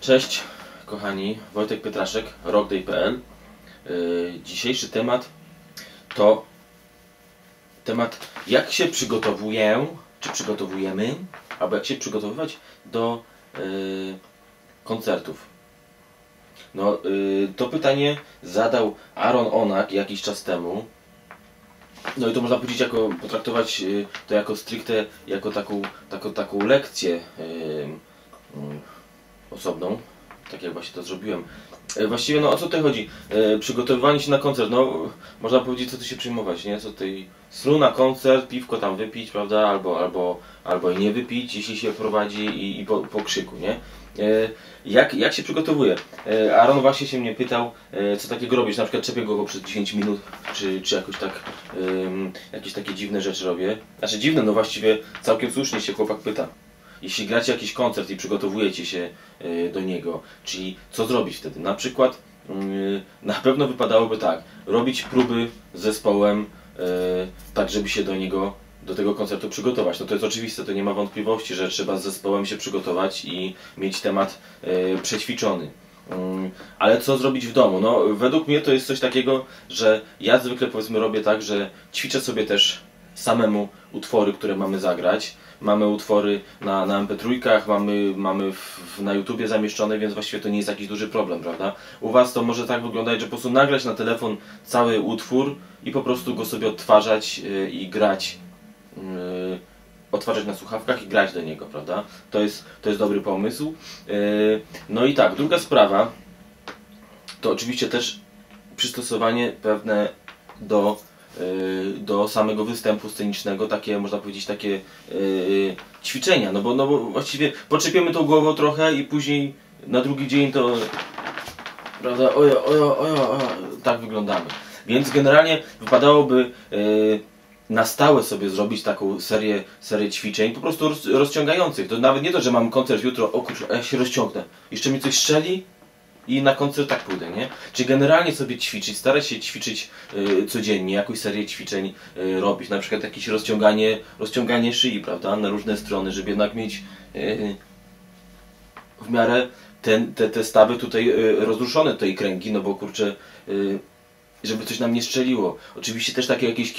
Cześć kochani, Wojtek Pietraszek, rockday.pl. Dzisiejszy temat to temat, jak się przygotowuję, czy przygotowujemy, albo jak się przygotowywać do koncertów. No, to pytanie zadał Aaron Onak jakiś czas temu. No i to można powiedzieć, potraktować to jako stricte, jako taką lekcję osobną, tak jak właśnie to zrobiłem. Właściwie, no o co tutaj chodzi? Przygotowywanie się na koncert, no można powiedzieć, co tu się przyjmować, nie? Co tutaj sru na koncert, piwko tam wypić, prawda? Albo i nie wypić, jeśli się prowadzi i po krzyku, nie? Jak się przygotowuję? Aaron właśnie się mnie pytał, co takiego robisz, na przykład czepię go przez 10 minut, czy jakoś tak, jakieś takie dziwne rzeczy robię. Znaczy dziwne, no właściwie całkiem słusznie się chłopak pyta. Jeśli gracie jakiś koncert i przygotowujecie się do niego, czyli co zrobić wtedy? Na przykład na pewno wypadałoby tak, robić próby z zespołem, tak żeby się do tego koncertu przygotować. No to jest oczywiste, to nie ma wątpliwości, że trzeba z zespołem się przygotować i mieć temat przećwiczony. Ale co zrobić w domu? No według mnie to jest coś takiego, że ja zwykle powiedzmy robię tak, że ćwiczę sobie też samemu utwory, które mamy zagrać. Mamy utwory na MP3, mamy na YouTubie zamieszczone, więc właściwie to nie jest jakiś duży problem, prawda? U Was to może tak wyglądać, że po prostu nagrać na telefon cały utwór i po prostu go sobie odtwarzać i grać. Odtwarzać na słuchawkach i grać do niego, prawda? To jest dobry pomysł. No i tak, druga sprawa to oczywiście też przystosowanie pewne do samego występu scenicznego, takie można powiedzieć takie ćwiczenia, no bo właściwie poczepiemy tą głową trochę i później na drugi dzień to, prawda, tak wyglądamy. Więc generalnie wypadałoby na stałe sobie zrobić taką serię ćwiczeń, po prostu rozciągających. To nawet nie to, że mam koncert jutro, o kurczę, ja się rozciągnę, jeszcze mi coś strzeli i na koncert tak pójdę, nie? Czyli generalnie sobie ćwiczyć, starać się ćwiczyć codziennie, jakąś serię ćwiczeń robić, na przykład jakieś rozciąganie szyi, prawda, na różne strony, żeby jednak mieć w miarę te stawy tutaj rozruszone, tej kręgi, no bo kurczę, żeby coś nam nie strzeliło. Oczywiście też takie jakieś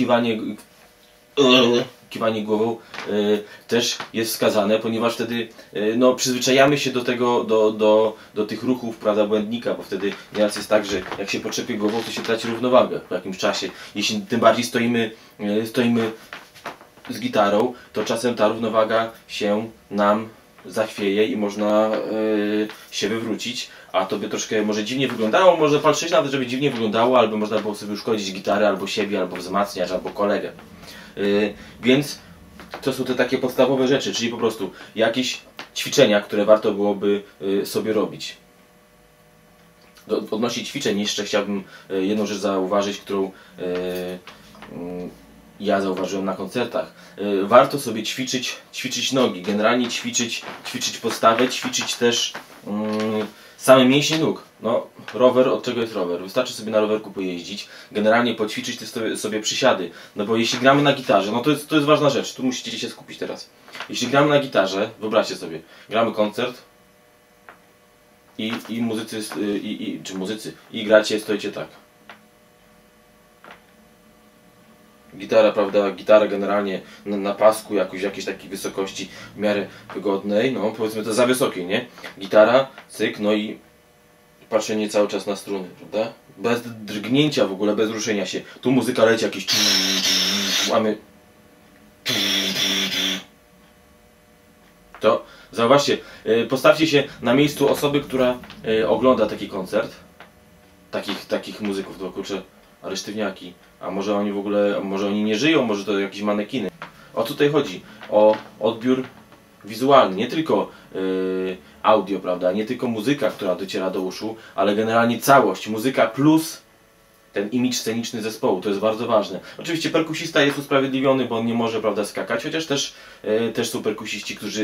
kiwanie głową też jest wskazane, ponieważ wtedy no, przyzwyczajamy się do tego, do tych ruchów, prawda, błędnika, bo wtedy nieraz jest tak, że jak się poczepie głową, to się traci równowagę po jakimś czasie. Jeśli tym bardziej stoimy z gitarą, to czasem ta równowaga się nam zachwieje i można się wywrócić, a to by troszkę może dziwnie wyglądało, może patrzeć nawet, żeby dziwnie wyglądało, albo można było sobie uszkodzić gitarę, albo siebie, albo wzmacniacz, albo kolegę. Więc to są te takie podstawowe rzeczy, czyli po prostu jakieś ćwiczenia, które warto byłoby sobie robić. Odnośnie ćwiczeń jeszcze chciałbym jedną rzecz zauważyć, którą ja zauważyłem na koncertach. Warto sobie ćwiczyć nogi, generalnie ćwiczyć postawę, ćwiczyć też same mięśnie nóg. No, rower, od czego jest rower? Wystarczy sobie na rowerku pojeździć, generalnie poćwiczyć te sobie przysiady. No bo jeśli gramy na gitarze, no to jest ważna rzecz, tu musicie się skupić teraz. Jeśli gramy na gitarze, wyobraźcie sobie, gramy koncert i muzycy, i gracie, stoicie tak. Gitara, prawda, gitara generalnie na pasku jakiejś takiej wysokości w miarę wygodnej, no powiedzmy to za wysokiej, nie? Gitara, cyk, no i patrzenie cały czas na struny, prawda? Bez drgnięcia w ogóle, bez ruszenia się. Tu muzyka leci jakieś mamy. To zauważcie, postawcie się na miejscu osoby, która ogląda taki koncert. Takich muzyków, to kurczę, ale sztywniaki. A może oni w ogóle, może oni nie żyją, może to jakieś manekiny. O co tutaj chodzi? O odbiór wizualny, nie tylko audio, prawda, nie tylko muzyka, która dociera do uszu, ale generalnie całość, muzyka plus ten imidż sceniczny zespołu, to jest bardzo ważne. Oczywiście perkusista jest usprawiedliwiony, bo on nie może, prawda, skakać, chociaż też są perkusiści, którzy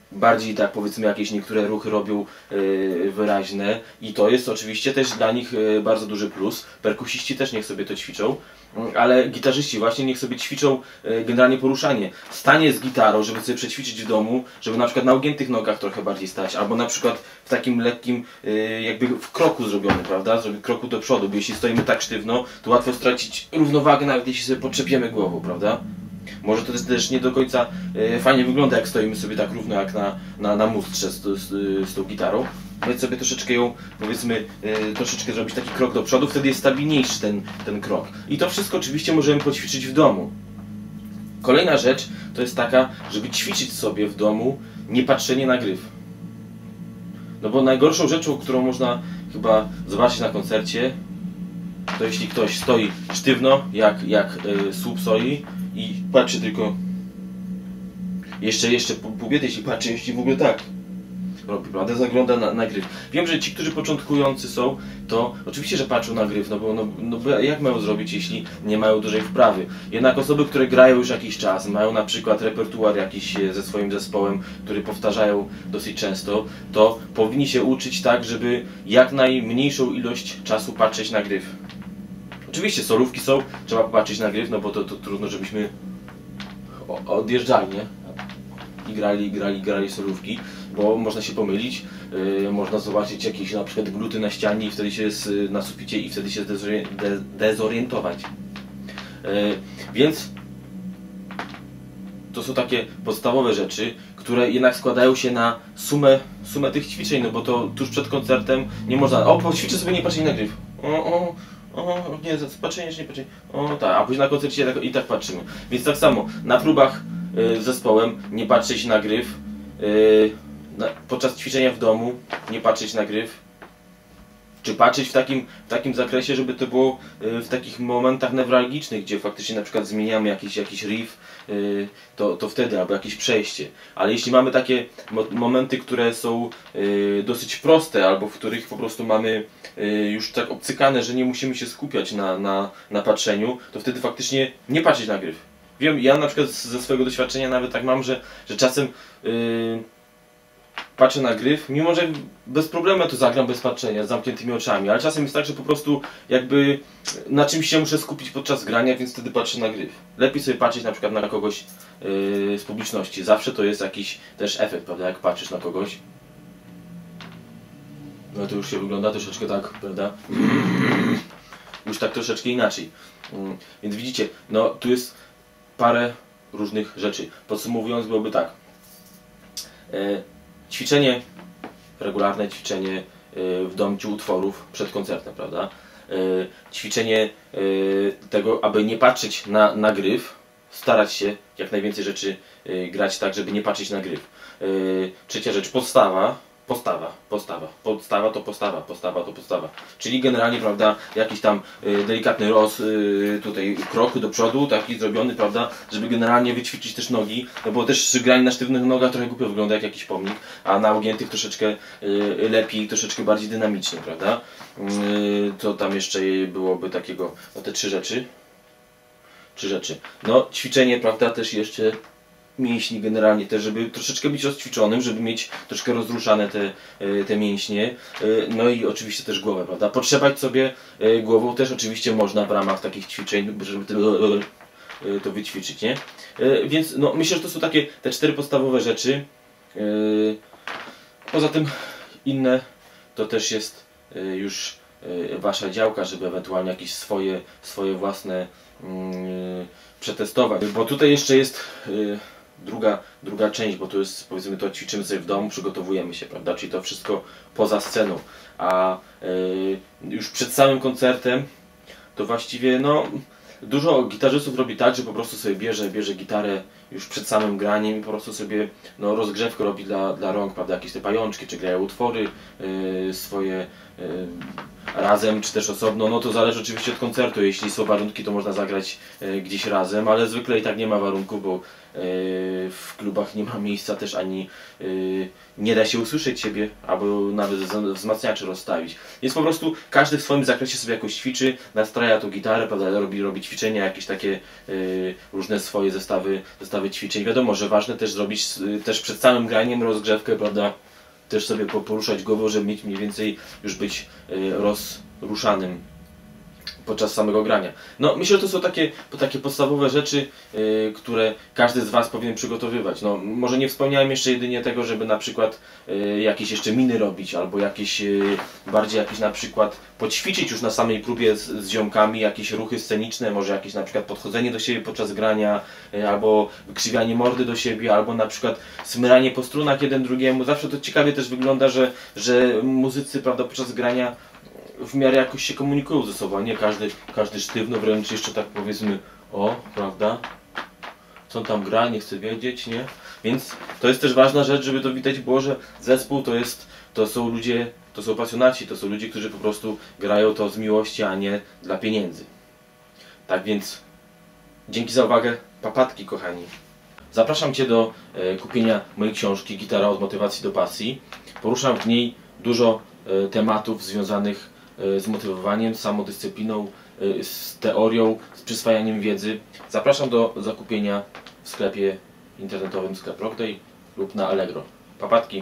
bardziej tak powiedzmy jakieś niektóre ruchy robią wyraźne i to jest oczywiście też dla nich bardzo duży plus. Perkusiści też niech sobie to ćwiczą, ale gitarzyści właśnie niech sobie ćwiczą generalnie poruszanie. Stanie z gitarą, żeby sobie przećwiczyć w domu, żeby na przykład na ugiętych nogach trochę bardziej stać, albo na przykład w takim lekkim jakby w kroku zrobiony, prawda? Zrobić kroku do przodu, bo jeśli stoimy tak sztywno, to łatwo stracić równowagę, nawet jeśli sobie podczepiemy głową, prawda? Może to też nie do końca fajnie wygląda, jak stoimy sobie tak równo jak na mustrze z tą gitarą. Więc sobie troszeczkę ją, powiedzmy, troszeczkę zrobić taki krok do przodu, wtedy jest stabilniejszy ten krok. I to wszystko oczywiście możemy poćwiczyć w domu. Kolejna rzecz to jest taka, żeby ćwiczyć sobie w domu niepatrzenie na gryf. No bo najgorszą rzeczą, którą można chyba zobaczyć na koncercie, to jeśli ktoś stoi sztywno, jak słup soi i patrzy tylko, jeszcze pół biedy, jeśli patrzy, jeśli w ogóle tak robi, prawda, zagląda na gryf. Wiem, że ci, którzy początkujący są, to oczywiście, że patrzą na gryf, no bo jak mają zrobić, jeśli nie mają dużej wprawy. Jednak osoby, które grają już jakiś czas, mają na przykład repertuar jakiś ze swoim zespołem, który powtarzają dosyć często, to powinni się uczyć tak, żeby jak najmniejszą ilość czasu patrzeć na gryf. Oczywiście solówki są, trzeba popatrzeć na gryf, no bo to trudno, żebyśmy odjeżdżali, nie? I grali solówki, bo można się pomylić, można zobaczyć jakieś na przykład gluty na ścianie i wtedy się jest na suficie i wtedy się dezorientować. Więc to są takie podstawowe rzeczy, które jednak składają się na sumę tych ćwiczeń, no bo to tuż przed koncertem nie można, poćwiczę sobie, nie patrzeć na gryf. Nie, patrzenie, nie patrzenie. Tak, a później na koncercie i tak patrzymy. Więc tak samo, na próbach z zespołem nie patrzeć na gryf, podczas ćwiczenia w domu nie patrzeć na gryf, czy patrzeć w takim zakresie, żeby to było w takich momentach newralgicznych, gdzie faktycznie na przykład zmieniamy jakiś riff, to wtedy, albo jakieś przejście. Ale jeśli mamy takie momenty, które są dosyć proste, albo w których po prostu mamy już tak obcykane, że nie musimy się skupiać na patrzeniu, to wtedy faktycznie nie patrzeć na gryf. Wiem, ja na przykład ze swojego doświadczenia nawet tak mam, że czasem patrzę na gryf, mimo że bez problemu to zagram bez patrzenia, z zamkniętymi oczami, ale czasem jest tak, że po prostu jakby na czymś się muszę skupić podczas grania, więc wtedy patrzę na gryf. Lepiej sobie patrzeć na przykład na kogoś z publiczności, zawsze to jest jakiś też efekt, prawda, jak patrzysz na kogoś. No to już się wygląda troszeczkę tak, prawda, już tak troszeczkę inaczej. Więc widzicie, no tu jest parę różnych rzeczy. Podsumowując, byłoby tak. Ćwiczenie, regularne ćwiczenie w domciu utworów przed koncertem, prawda? Ćwiczenie tego, aby nie patrzeć na gryf, starać się jak najwięcej rzeczy grać tak, żeby nie patrzeć na gryf. Trzecia rzecz, postawa to postawa. Czyli generalnie, prawda, jakiś tam delikatny tutaj krok do przodu, taki zrobiony, prawda, żeby generalnie wyćwiczyć też nogi, no bo też granie na sztywnych nogach trochę głupio wygląda jak jakiś pomnik, a na ugiętych troszeczkę lepiej, troszeczkę bardziej dynamicznie, prawda. To tam jeszcze byłoby takiego, no te trzy rzeczy. No ćwiczenie, prawda, też jeszcze mięśni generalnie też, żeby troszeczkę być rozćwiczonym, żeby mieć troszkę rozruszane te mięśnie, no i oczywiście też głowę, prawda? Potrzebać sobie głową też oczywiście można w ramach takich ćwiczeń, żeby to wyćwiczyć, nie? Więc no, myślę, że to są takie te 4 podstawowe rzeczy. Poza tym inne to też jest już wasza działka, żeby ewentualnie jakieś swoje własne przetestować, bo tutaj jeszcze jest druga część, bo to jest, powiedzmy, to ćwiczymy sobie w domu, przygotowujemy się, prawda, czyli to wszystko poza sceną, a już przed samym koncertem to właściwie, no, dużo gitarzystów robi tak, że po prostu sobie bierze gitarę już przed samym graniem i po prostu sobie, no, rozgrzewkę robi dla rąk, prawda, jakieś te pajączki, czy grają utwory swoje razem, czy też osobno, no to zależy oczywiście od koncertu. Jeśli są warunki, to można zagrać gdzieś razem, ale zwykle i tak nie ma warunków, bo w klubach nie ma miejsca też, ani nie da się usłyszeć siebie, albo nawet wzmacniacze rozstawić. Więc po prostu każdy w swoim zakresie sobie jakoś ćwiczy, nastraja tą gitarę, prawda, robi ćwiczenia, jakieś takie różne swoje zestawy podstawy ćwiczeń. Wiadomo, że ważne też zrobić też przed samym graniem rozgrzewkę, prawda? Też sobie poruszać głową, żeby mieć mniej więcej już być rozruszanym podczas samego grania. No myślę, że to są takie podstawowe rzeczy, które każdy z Was powinien przygotowywać. No może nie wspomniałem jeszcze jedynie tego, żeby na przykład jakieś jeszcze miny robić, albo jakieś bardziej jakieś na przykład poćwiczyć już na samej próbie z ziomkami, jakieś ruchy sceniczne, może jakieś na przykład podchodzenie do siebie podczas grania, albo wykrzywianie mordy do siebie, albo na przykład smyranie po strunach jeden drugiemu. Zawsze to ciekawie też wygląda, że muzycy, prawda, podczas grania w miarę jakoś się komunikują ze sobą, a nie każdy sztywno, wręcz jeszcze tak powiedzmy, o, prawda, co on tam gra, nie chce wiedzieć, nie? Więc to jest też ważna rzecz, żeby to widać było, że zespół to są ludzie, to są pasjonaci, to są ludzie, którzy po prostu grają to z miłości, a nie dla pieniędzy. Tak więc dzięki za uwagę, papatki kochani. Zapraszam Cię do kupienia mojej książki Gitara od motywacji do pasji. Poruszam w niej dużo tematów związanych z motywowaniem, z samodyscypliną, z teorią, z przyswajaniem wiedzy. Zapraszam do zakupienia w sklepie internetowym Sklep Rockday lub na Allegro. Papatki!